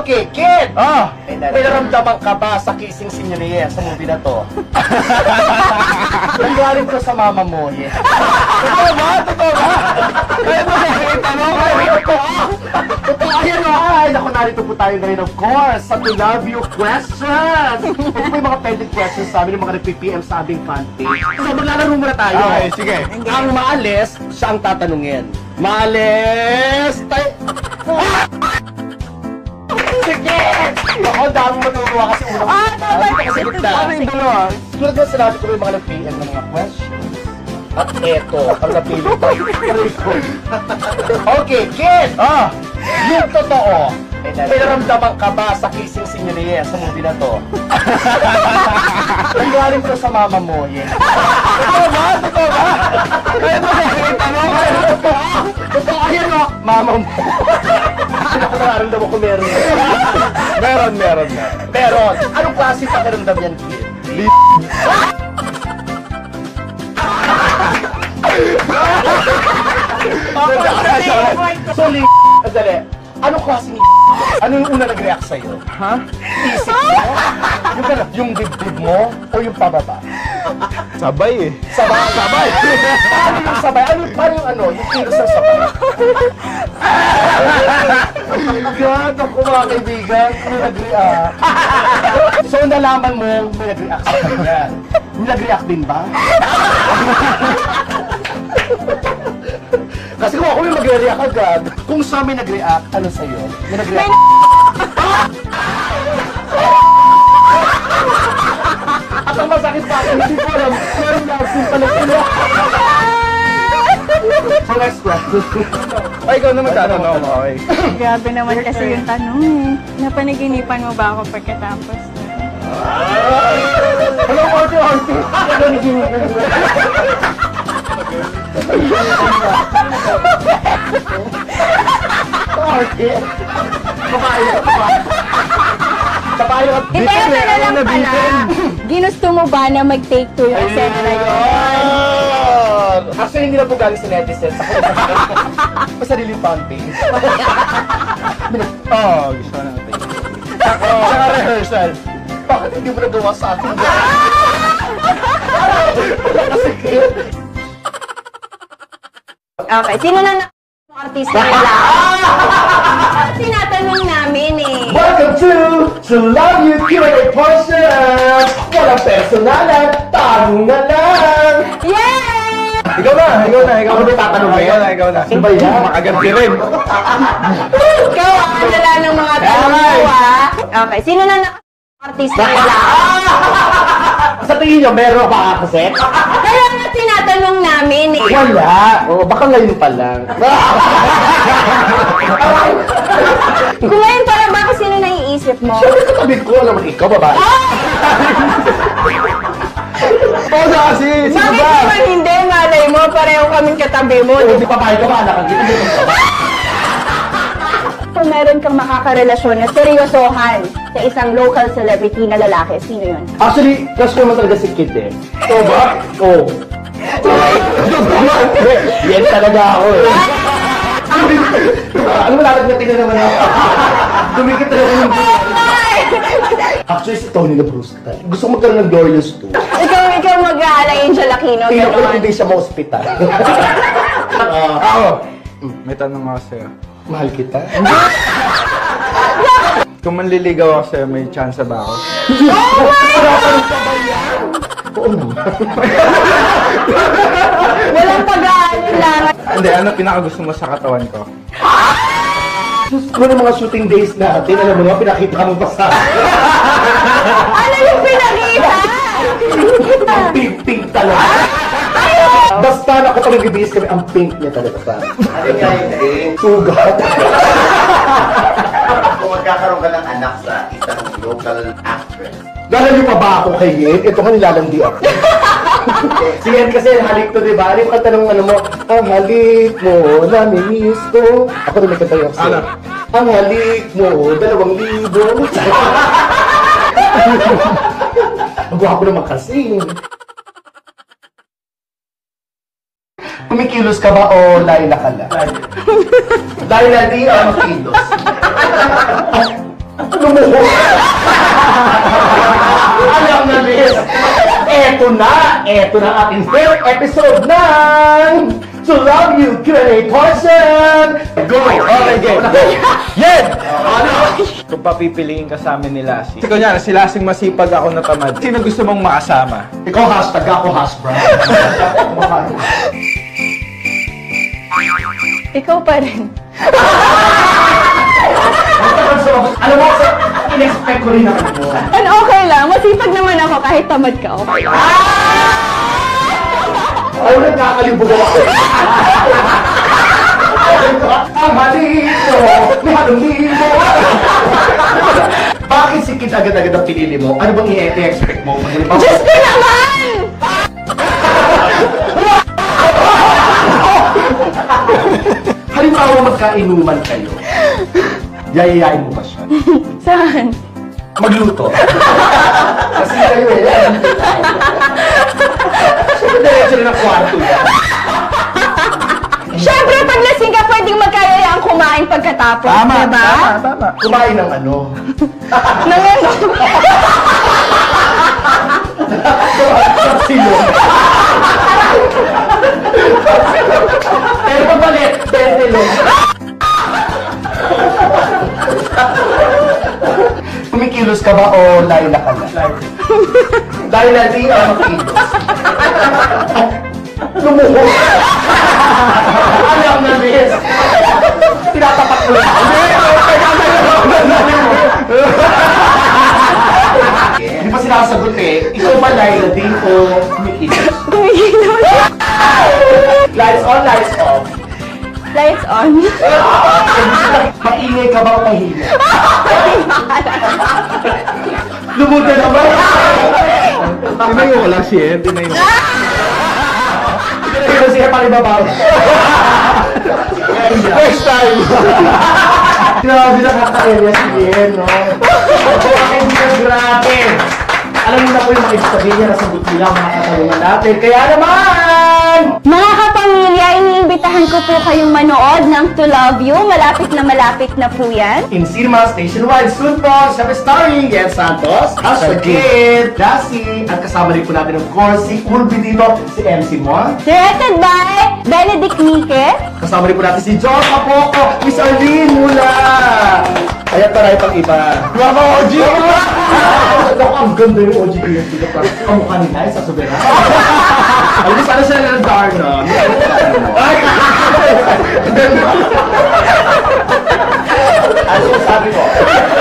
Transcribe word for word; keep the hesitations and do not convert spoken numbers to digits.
Okay, kid! Ah! May naramdaman ka ba sa kissing sinyeria sa movie na to? Nangyarin ko sa mama mo, yeah. Totoo ba? Totoo ba? Kaya mo nakikita mo? Totoo, ayan o! Ay, naku, narito po tayo ngayon, of course, sa To Love You questions! Ito po yung mga pending questions sa amin, yung mga nag-P M sa aming fanpage. So, maglalaro muna tayo. Okay, sige. Ang maalis, siya ang tatanungin. Maalis! Tayo! Sige! Ako, dami matutuwa kasi unang... Ah, dapat kasi gitna. Ano yung dalawa? Tulad nga sinabi ko yung mga nag-P M ng mga questions. At eto, ang napili ko. Okay, kid! Ah! Yung totoo, may naramdaman ka ba sa kissing sinyeria sa movie na to? Nangyarin ko sa mama mo, yeah. Totoo ba? Totoo ba? Kaya mo nakikita mo? Totoo! Totoo, ayan o! Mama mo. Nakaramdam ko meron. Meron, meron na. Meron. Anong klase pakiramdam yan, kid? So, ling... Andali. Anong klase ni... Ano yung una nag-react sa'yo? Ha? Isip mo? Yung, gano'n, yung dibdib mo? O yung pababa? Sabay eh. Sabay? Sabay! Paano yung sabay? Ano, paano yung ano? Yung kilos ng sabay? God, ako mga kaibigan. Ano nag-react? So, nalaman mo may nag-react sa kanya. May nag-react din ba? Kasi kung ako may mag-react agad, kung siya may nag-react, ano sa'yo? May nag-react? At ang masakit pa akin, hindi ko alam, meron na asin pala sila. So next question. Ay, ikaw naman tatanong. Okay. Grabe naman kasi yung tanong eh. Napanaginipan mo ba ako pagkatapos? Hello, Ate Ate! Napanaginipan mo. Ate! Babae ka ba? Babae ka ba? Hindi, ano na lang pala. Ginusto mo ba na mag-take two yung set na yun? Actually, hindi na po galing sa netizens. Sa sariling fanpage. Oo, gusto ko natin. Saka rehearsal. Bakit hindi mo nagawa sa akin? Sige. Okay, sino na na artista nila? Tinatanong namin eh. Welcome to To Love You Q and A portion! Walang personalan, tanungan lang! Yay! Ikaw na, ikaw na, ikaw Ako na. na tatanong ba Ikaw na, ikaw na. Ano ba yan? Makaganti rin. Ikaw ah, dala ng mga tanong mo ah. Okay, sino na na artista nila? Sa tingin nyo, meron ba kasi? Kaya nga tinatanong namin eh. Wala. O, baka ngayon pa lang. Kung ngayon para ba sino naiisip mo? Siyempre katabi ko, alam mo, ikaw babae. Oo na kasi, sino Bakit ba? naman hindi? Malay mo, pareho kaming katabi mo. O, di babae ka ba, anak? Hindi mo ba? Kung meron kang makakarelasyon na seryosohan sa isang local celebrity na lalaki, sino yun? Actually, crush ko naman talaga si Kid eh. Oo ba? Oo. Yan talaga ako eh. Ano mo lalagnatin na naman ako? Dumikit talaga yung Actually, si Tony na Bruce tayo. Gusto ko magkaroon ng Glorious two. Ikaw, ikaw mag-aalayin siya, Lakino. Tingnan ko lang hindi siya ma-hospital. Ako. May tanong ako sa'yo. Mahal kita. Kung manliligaw ako sa'yo, may chance ba ako? Oo naman. Walang pag-aalinlangan. Hindi, ano pinakagusto mo sa katawan ko? Gusto ko ng mga shooting days natin, alam mo nga, pinakita mo pa sa akin. Ano yung pinakita? Ang pink-pink talaga. Basta na kapag nag-ibigis kami, ang pink niya talaga sa akin. Ano nga yung Sugat. kung magkakaroon ka ng anak sa isang local actress? Lalayo pa ba ako kay Yen? Ito ka nilalandi ako. Si Yen kasi halik to, diba? Ano yung kanta ng ano mo? Ang halik mo, namimiss ko. Ako rin may kanta yung ako. Ano? Ang halik mo, dalawang libo. Ang gwapo naman kasi. Kumikilos ka ba o laila ka lang? Laila di o makilos? Lumuho! Alam na, Liz! Eto na! Eto na ating third episode ng To Love You Q and A portion! Go! Okay, game. Yan! Ano? Kung papipiliin ka sa amin ni Lassy. Kasi kunyari, si Lassing masipag ako na tamad. Sino gusto mong makasama? Ikaw hashtag, ako hash brown. Ikaw pa rin. Alam mo, in-expect ko rin ako. And okay lang, masipag naman ako kahit tamad ka, okay lang. Ayaw na nakakalibog ako. Ang halito, may halumino. Bakit si Kid agad-agad ang pinili mo? Ano bang i-expect mo? Diyos ko naman! Halimbawa magkainuman kayo. Yayayain mo ba siya? Saan? Magluto. Kasi kayo eh. Siyempre diretso rin ang kwarto yan. Siyempre, pag lasing ka, pwedeng magkayayaan kumain pagkatapos, Tama, diba? tama, tama. Kumain ng ano? Nang ano? Sino? Pero pabalik, Bentelo. Kumikilos ka ba o layla ka na? Layla di ang makilos. Lumuho. Alam na, Liz. Tinatapat ko lang. Hindi pa sinasagot eh. Ikaw ba layla di o kumikilos? Kumikilos. Lights on, lights off. Lights on. Maingay ka ba o tahimik? Lumuda naman! Tinayo ko lang siya, tinayo ko. Tinayo ko siya palibabaw. Next time! Grabe na kaka-area si Yen, no? Okay, grabe! Alam mo na po yung mga ibig sabihin niya, nasagot nila ang mga katanungan natin. Kaya naman! Mga kapamilya, iniimbitahan ko po kayong manood ng To Love You. Malapit na malapit na po yan. In cinemas, nationwide, soon po, sabi starring Yen Santos, Hashtag Kid, Lassy, at kasama rin po natin of course, si Ulbi dito, si M C Mo. Directed by Benedict Nike. Kasama rin po natin si John Kapoko, Miss Arlene Mula. Ayan taray pang iba. Mga Ogie! Ako, ang ganda yung Ogie Diaz dito. Ang mukha ni Nice sa Sobera. Alam mo, sana sila ng Darna. Ay! Ano sabi ko?